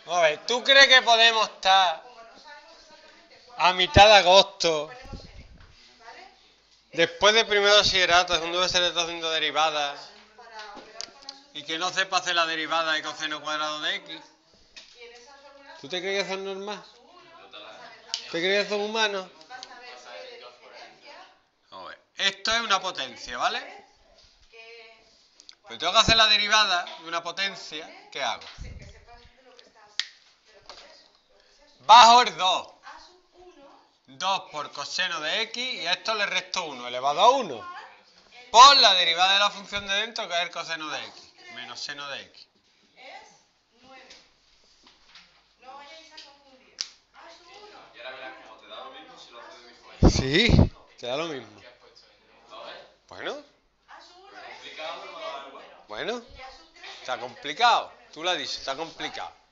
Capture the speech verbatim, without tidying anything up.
A ver, ¿tú crees que podemos estar a mitad de agosto, después de primero de bachillerato, segundo de ser haciendo derivadas, y que no sepa hacer la derivada de coseno cuadrado de x? ¿Tú te crees que eso es normal? ¿Te crees que son humanos? A ver, esto es una potencia, ¿vale? Pues tengo que hacer la derivada de una potencia, ¿qué hago? Bajo el dos. dos por coseno de x y a esto le resto uno, elevado a uno. Por la derivada de la función de dentro, que es el coseno de x, menos seno de x. Sí, te da lo mismo. Bueno. Bueno. Está complicado. Tú lo has dicho, está complicado.